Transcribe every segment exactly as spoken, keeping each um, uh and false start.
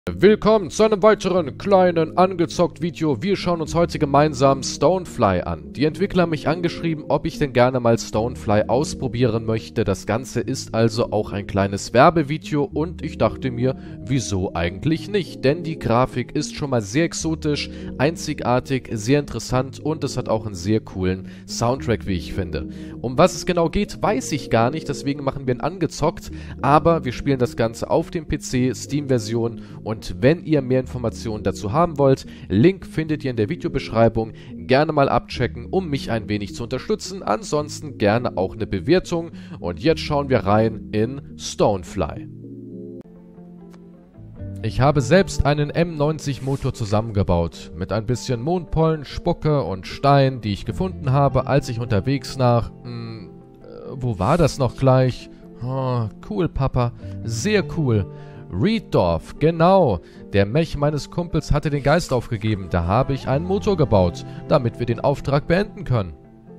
Willkommen zu einem weiteren kleinen Angezockt-Video. Wir schauen uns heute gemeinsam Stonefly an. Die Entwickler haben mich angeschrieben, ob ich denn gerne mal Stonefly ausprobieren möchte. Das Ganze ist also auch ein kleines Werbevideo und ich dachte mir, wieso eigentlich nicht? Denn die Grafik ist schon mal sehr exotisch, einzigartig, sehr interessant und es hat auch einen sehr coolen Soundtrack, wie ich finde. Um was es genau geht, weiß ich gar nicht, deswegen machen wir ihn angezockt, aber wir spielen das Ganze auf dem P C, Steam-Version. Und wenn ihr mehr Informationen dazu haben wollt, Link findet ihr in der Videobeschreibung. Gerne mal abchecken, um mich ein wenig zu unterstützen. Ansonsten gerne auch eine Bewertung. Und jetzt schauen wir rein in Stonefly. Ich habe selbst einen M neunzig Motor zusammengebaut. Mit ein bisschen Mondpollen, Spucke und Stein, die ich gefunden habe, als ich unterwegs nach... Mh, wo war das noch gleich? Oh, cool, Papa. Sehr cool. Reeddorf, genau. Der Mech meines Kumpels hatte den Geist aufgegeben. Da habe ich einen Motor gebaut, damit wir den Auftrag beenden können.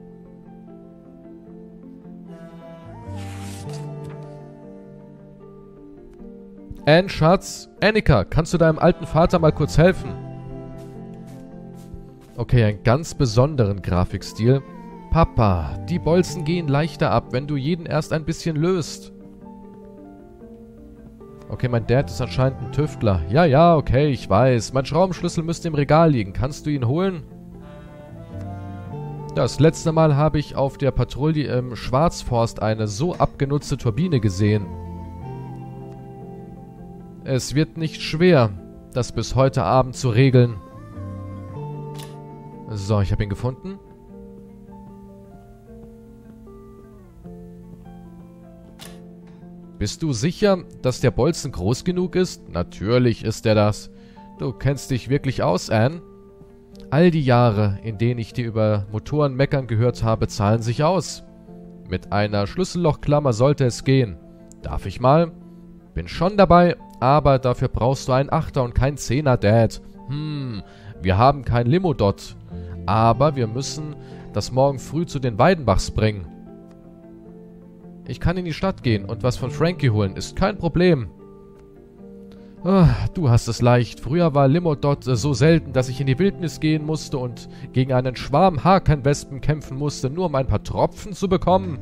Ann, Schatz. Annika, kannst du deinem alten Vater mal kurz helfen? Okay, einen ganz besonderen Grafikstil. Papa, die Bolzen gehen leichter ab, wenn du jeden erst ein bisschen löst. Okay, mein Dad ist anscheinend ein Tüftler. Ja, ja, okay, ich weiß. Mein Schraubenschlüssel müsste im Regal liegen. Kannst du ihn holen? Das letzte Mal habe ich auf der Patrouille im Schwarzforst eine so abgenutzte Turbine gesehen. Es wird nicht schwer, das bis heute Abend zu regeln. So, ich habe ihn gefunden. Bist du sicher, dass der Bolzen groß genug ist? Natürlich ist er das. Du kennst dich wirklich aus, Ann. All die Jahre, in denen ich dir über Motoren meckern gehört habe, zahlen sich aus. Mit einer Schlüssellochklammer sollte es gehen. Darf ich mal? Bin schon dabei, aber dafür brauchst du einen Achter und keinen Zehner, Dad. Hm, wir haben kein Limo-Dot. Aber wir müssen das morgen früh zu den Weidenbachs bringen. Ich kann in die Stadt gehen und was von Frankie holen, ist kein Problem. Oh, du hast es leicht. Früher war Limo dort äh, so selten, dass ich in die Wildnis gehen musste und gegen einen Schwarm Hakenwespen kämpfen musste, nur um ein paar Tropfen zu bekommen.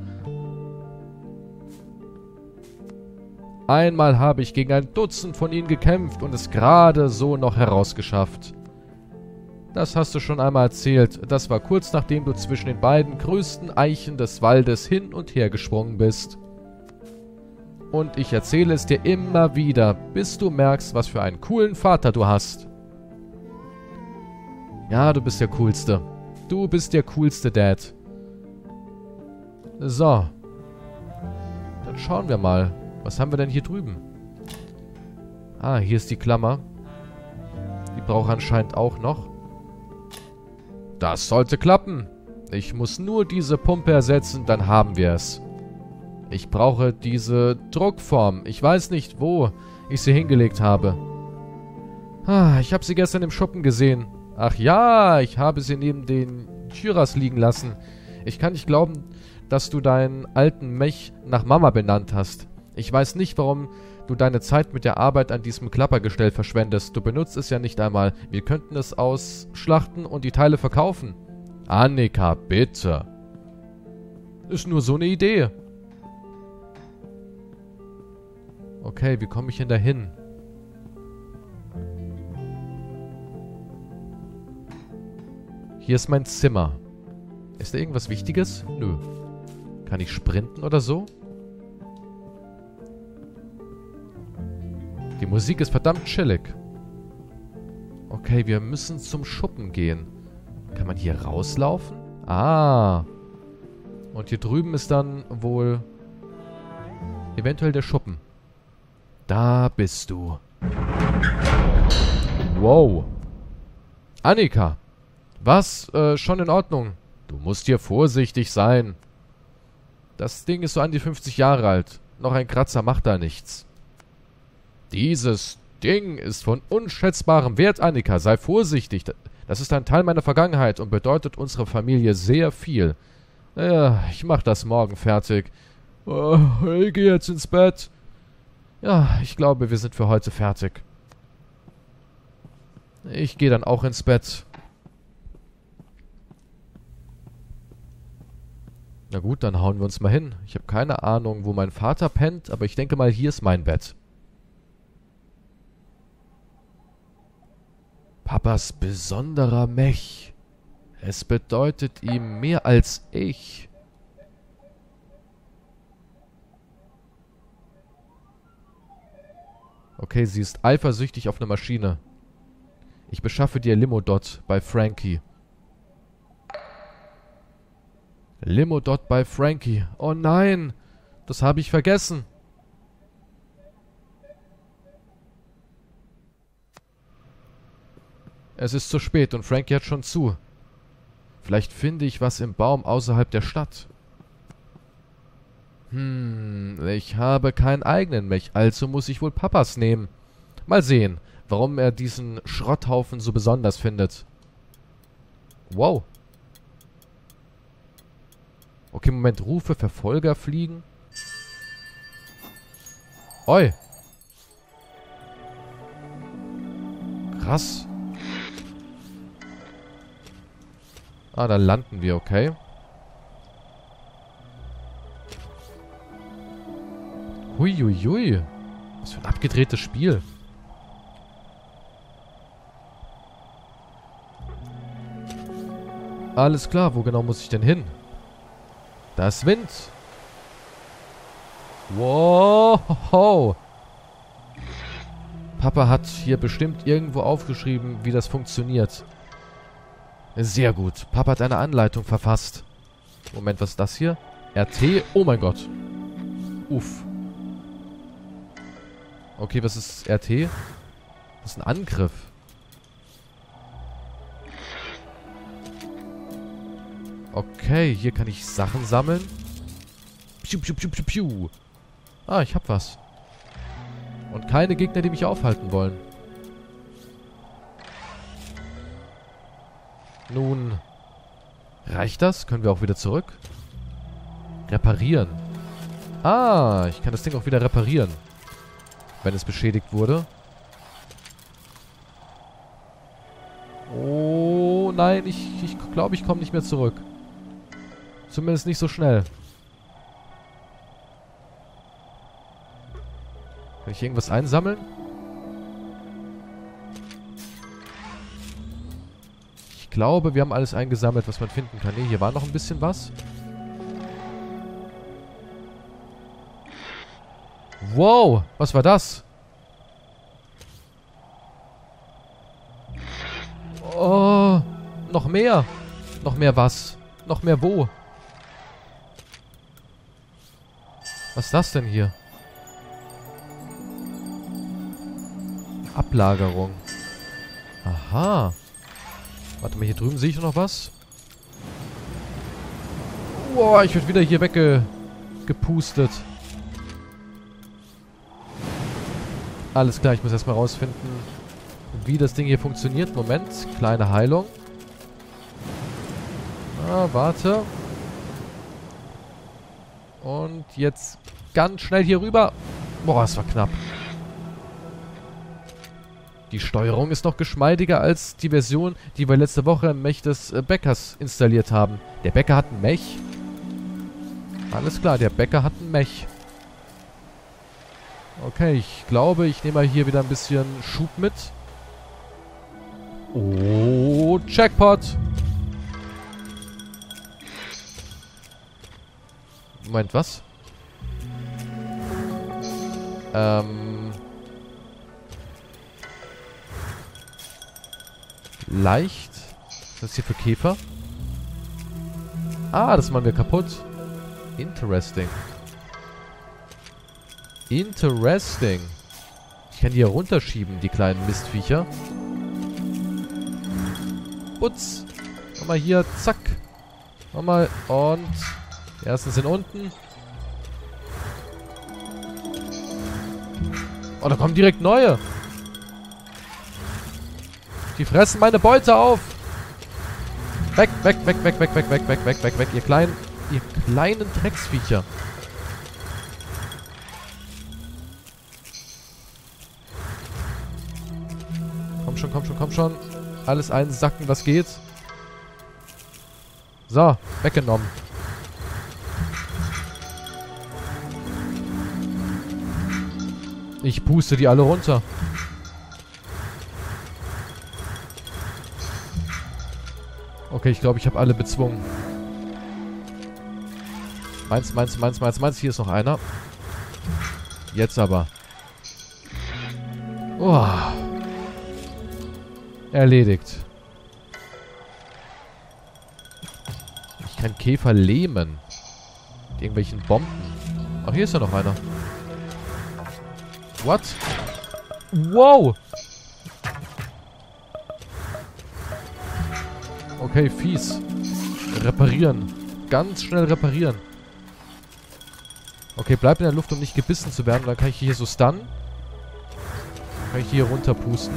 Einmal habe ich gegen ein Dutzend von ihnen gekämpft und es gerade so noch herausgeschafft. Das hast du schon einmal erzählt. Das war kurz nachdem du zwischen den beiden größten Eichen des Waldes hin und her gesprungen bist. Und ich erzähle es dir immer wieder, bis du merkst, was für einen coolen Vater du hast. Ja, du bist der Coolste. Du bist der coolste Dad. So. Dann schauen wir mal. Was haben wir denn hier drüben? Ah, hier ist die Klammer. Die braucht anscheinend auch noch. Das sollte klappen. Ich muss nur diese Pumpe ersetzen, dann haben wir es. Ich brauche diese Druckform. Ich weiß nicht, wo ich sie hingelegt habe. Ah, ich habe sie gestern im Schuppen gesehen. Ach ja, ich habe sie neben den Tyras liegen lassen. Ich kann nicht glauben, dass du deinen alten Mech nach Mama benannt hast. Ich weiß nicht, warum du deine Zeit mit der Arbeit an diesem Klappergestell verschwendest. Du benutzt es ja nicht einmal. Wir könnten es ausschlachten und die Teile verkaufen. Annika, bitte. Ist nur so eine Idee. Okay, wie komme ich denn da hin? Hier ist mein Zimmer. Ist da irgendwas Wichtiges? Nö. Kann ich sprinten oder so? Die Musik ist verdammt chillig. Okay, wir müssen zum Schuppen gehen. Kann man hier rauslaufen? Ah. Und hier drüben ist dann wohl eventuell der Schuppen. Da bist du. Wow. Annika. Was? Äh, schon in Ordnung. Du musst hier vorsichtig sein. Das Ding ist so an die fünfzig Jahre alt. Noch ein Kratzer macht da nichts. Dieses Ding ist von unschätzbarem Wert, Annika. Sei vorsichtig. Das ist ein Teil meiner Vergangenheit und bedeutet unserer Familie sehr viel. Ja, ich mach das morgen fertig. Oh, ich gehe jetzt ins Bett. Ja, ich glaube, wir sind für heute fertig. Ich gehe dann auch ins Bett. Na gut, dann hauen wir uns mal hin. Ich habe keine Ahnung, wo mein Vater pennt, aber ich denke mal, hier ist mein Bett. Papas besonderer Mech. Es bedeutet ihm mehr als ich. Okay, sie ist eifersüchtig auf eine Maschine. Ich beschaffe dir Limo-Dot bei Frankie. Limo-Dot bei Frankie. Oh nein, das habe ich vergessen. Es ist zu spät und Frankie hat schon zu. Vielleicht finde ich was im Baum außerhalb der Stadt. Hm, ich habe keinen eigenen Mech, also muss ich wohl Papas nehmen. Mal sehen, warum er diesen Schrotthaufen so besonders findet. Wow. Okay, Moment, Rufe, Verfolger fliegen. Oi. Krass. Ah, da landen wir, okay. Huiuiui. Was für ein abgedrehtes Spiel. Alles klar, wo genau muss ich denn hin? Da ist Wind. Wow. Papa hat hier bestimmt irgendwo aufgeschrieben, wie das funktioniert. Sehr gut. Papa hat eine Anleitung verfasst. Moment, was ist das hier? R T? Oh mein Gott. Uff. Okay, was ist R T? Das ist ein Angriff. Okay, hier kann ich Sachen sammeln. Piu, piu, piu, piu, piu. Ah, ich hab was. Und keine Gegner, die mich aufhalten wollen. Nun, reicht das? Können wir auch wieder zurück? Reparieren. Ah, ich kann das Ding auch wieder reparieren. Wenn es beschädigt wurde. Oh, nein, ich, ich glaube, ich komme nicht mehr zurück. Zumindest nicht so schnell. Kann ich irgendwas einsammeln? Ich glaube, wir haben alles eingesammelt, was man finden kann. Ne, hier war noch ein bisschen was. Wow, was war das? Oh, noch mehr. Noch mehr was? Noch mehr wo? Was ist das denn hier? Ablagerung. Aha. Warte mal, hier drüben sehe ich noch was. Boah, ich werde wieder hier weggepustet. Alles klar, ich muss erstmal rausfinden, wie das Ding hier funktioniert. Moment, kleine Heilung. Ah, warte. Und jetzt ganz schnell hier rüber. Boah, es war knapp. Die Steuerung ist noch geschmeidiger als die Version, die wir letzte Woche im Mech des äh, Bäckers installiert haben. Der Bäcker hat ein Mech. Alles klar, der Bäcker hat ein Mech. Okay, ich glaube, ich nehme mal hier wieder ein bisschen Schub mit. Oh, Jackpot. Moment, was? Ähm... Leicht. Was ist hier für Käfer? Ah, das machen wir kaputt. Interesting. Interesting. Ich kann die hier runterschieben, die kleinen Mistviecher. Putz. Nochmal hier, zack. Nochmal und... Die ersten sind unten. Oh, da kommen direkt neue. Die fressen meine Beute auf. Weg, weg, weg, weg, weg, weg, weg, weg, weg, weg, weg, ihr kleinen, ihr kleinen Drecksviecher. Komm schon, komm schon, komm schon. Alles einsacken, was geht. So, weggenommen. Ich puste die alle runter. Okay, ich glaube, ich habe alle bezwungen. Meins, meins, meins, meins, meins. Hier ist noch einer. Jetzt aber. Oh. Erledigt. Ich kann Käfer lähmen. Mit irgendwelchen Bomben. Ach, hier ist ja noch einer. What? Wow! Okay, fies. Reparieren. Ganz schnell reparieren. Okay, bleib in der Luft, um nicht gebissen zu werden. Und dann kann ich hier so stunnen. Kann ich hier runterpusten.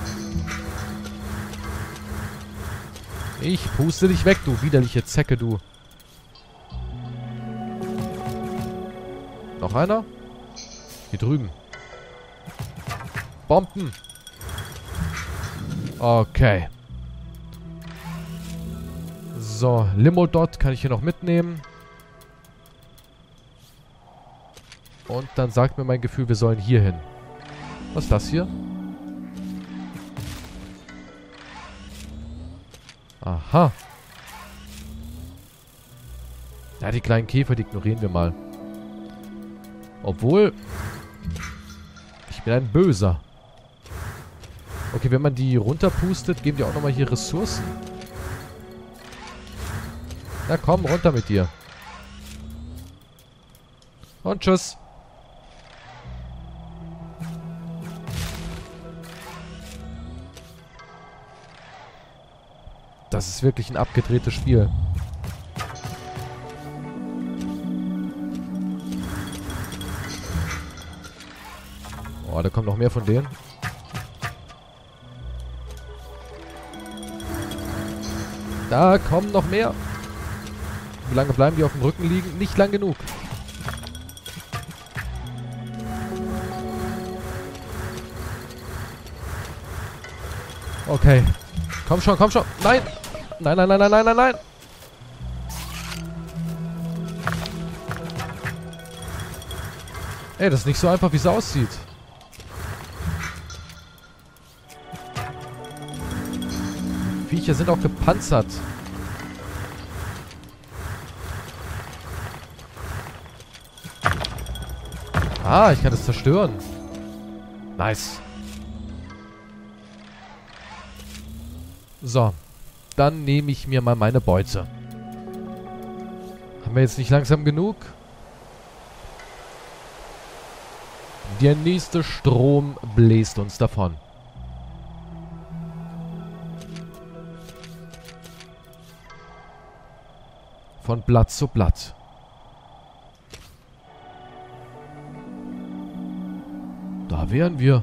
Ich puste dich weg, du widerliche Zecke, du. Noch einer? Hier drüben. Bomben. Okay. So, Limo-Dot kann ich hier noch mitnehmen. Und dann sagt mir mein Gefühl, wir sollen hier hin. Was ist das hier? Aha. Ja, die kleinen Käfer, die ignorieren wir mal. Obwohl... Ich bin ein Böser. Okay, wenn man die runterpustet, geben die auch nochmal hier Ressourcen. Na komm, runter mit dir. Und tschüss. Das ist wirklich ein abgedrehtes Spiel. Oh, da kommt noch mehr von denen. Da kommen noch mehr. Wie lange bleiben die auf dem Rücken liegen? Nicht lang genug. Okay. Komm schon, komm schon. Nein! Nein, nein, nein, nein, nein, nein, nein! Ey, das ist nicht so einfach, wie es aussieht. Viecher sind auch gepanzert. Ah, ich kann das zerstören. Nice. So. Dann nehme ich mir mal meine Beute. Haben wir jetzt nicht langsam genug? Der nächste Strom bläst uns davon. Von Blatt zu Blatt. Da wären wir.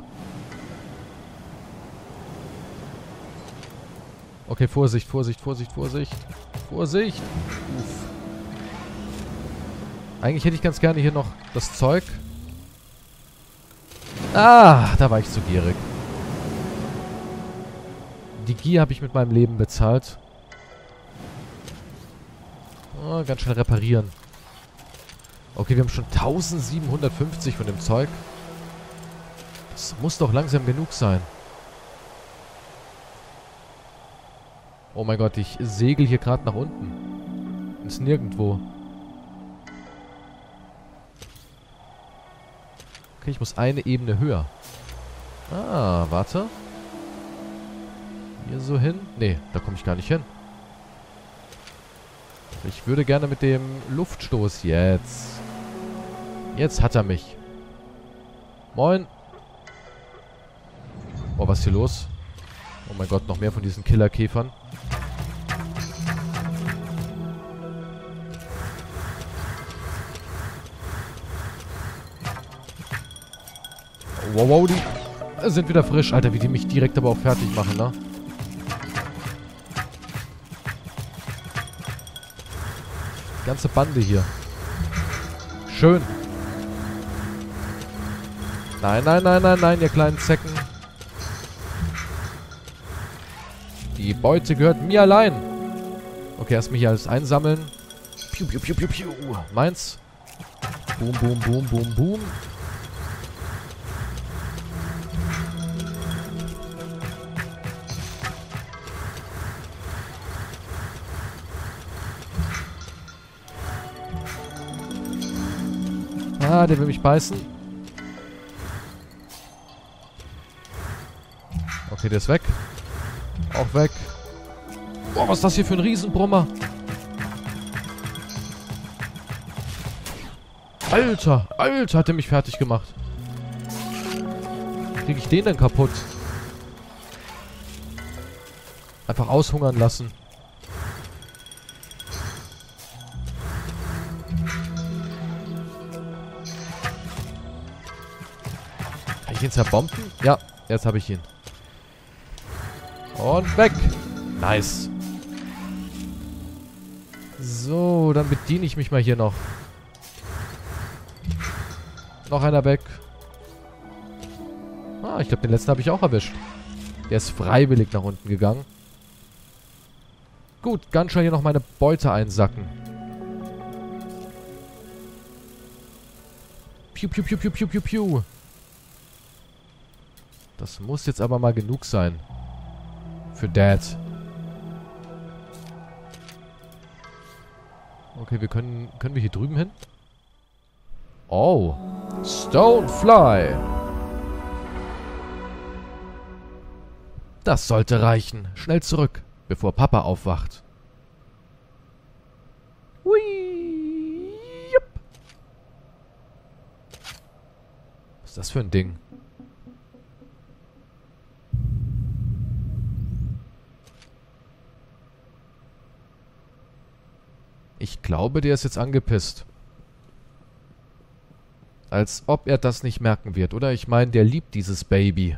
Okay, Vorsicht, Vorsicht, Vorsicht, Vorsicht. Vorsicht! Uff. Eigentlich hätte ich ganz gerne hier noch das Zeug. Ah, da war ich zu gierig. Die Gier habe ich mit meinem Leben bezahlt. Oh, ganz schnell reparieren. Okay, wir haben schon eintausendsiebenhundertfünfzig von dem Zeug. Das muss doch langsam genug sein. Oh mein Gott, ich segel hier gerade nach unten. Ins Nirgendwo. Okay, ich muss eine Ebene höher. Ah, warte. Hier so hin? Nee, da komme ich gar nicht hin. Ich würde gerne mit dem Luftstoß jetzt. Jetzt hat er mich. Moin. Oh, was ist hier los? Oh mein Gott, noch mehr von diesen Killerkäfern. Wow, wow, die sind wieder frisch. Alter, wie die mich direkt aber auch fertig machen, ne? Ganze Bande hier. Schön. Nein, nein, nein, nein, nein, ihr kleinen Zecken. Die Beute gehört mir allein. Okay, erstmal hier alles einsammeln. Piu, piu, piu, piu, piu. Meins. Boom, boom, boom, boom, boom. Ah, der will mich beißen. Okay, der ist weg. Auch weg. Boah, was ist das hier für ein Riesenbrummer? Alter, Alter, hat der mich fertig gemacht. Krieg ich den denn kaputt? Einfach aushungern lassen. Kann ich ihn zerbomben? Ja, jetzt habe ich ihn. Und weg. Nice. So, dann bediene ich mich mal hier noch. Noch einer weg. Ah, ich glaube, den letzten habe ich auch erwischt. Der ist freiwillig nach unten gegangen. Gut, ganz schnell hier noch meine Beute einsacken. Piu, piu, piu, piu, piu, piu, piu. Das muss jetzt aber mal genug sein. Für Dad. Okay, wir können... Können wir hier drüben hin? Oh. Stonefly. Das sollte reichen. Schnell zurück, bevor Papa aufwacht. Hui. Jupp. Was ist das für ein Ding? Ich glaube, der ist jetzt angepisst. Als ob er das nicht merken wird, oder? Ich meine, der liebt dieses Baby.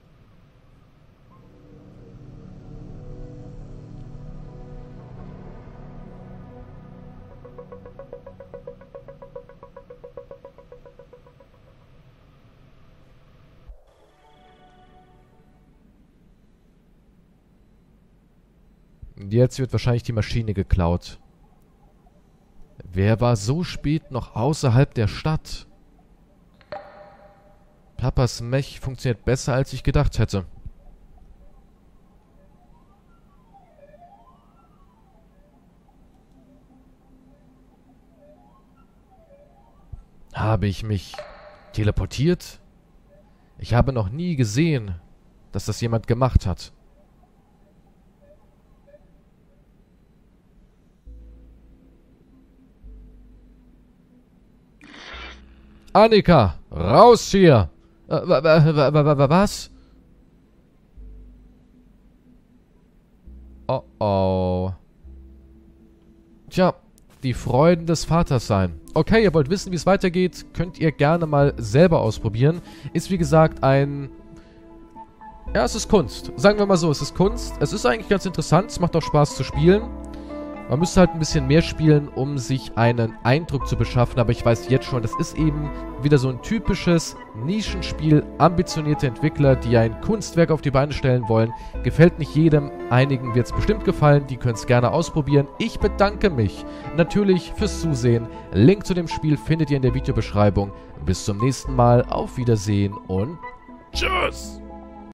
Und jetzt wird wahrscheinlich die Maschine geklaut. Wer war so spät noch außerhalb der Stadt? Papas Mech funktioniert besser, als ich gedacht hätte. Habe ich mich teleportiert? Ich habe noch nie gesehen, dass das jemand gemacht hat. Annika, raus hier! Äh, was? Oh oh. Tja, die Freuden des Vaters sein. Okay, ihr wollt wissen, wie es weitergeht, könnt ihr gerne mal selber ausprobieren. Ist wie gesagt ein... Ja, es ist Kunst. Sagen wir mal so, es ist Kunst. Es ist eigentlich ganz interessant, es macht auch Spaß zu spielen. Man müsste halt ein bisschen mehr spielen, um sich einen Eindruck zu beschaffen, aber ich weiß jetzt schon, das ist eben wieder so ein typisches Nischenspiel, ambitionierte Entwickler, die ein Kunstwerk auf die Beine stellen wollen. Gefällt nicht jedem, einigen wird es bestimmt gefallen, die können es gerne ausprobieren. Ich bedanke mich natürlich fürs Zusehen. Link zu dem Spiel findet ihr in der Videobeschreibung. Bis zum nächsten Mal, auf Wiedersehen und tschüss!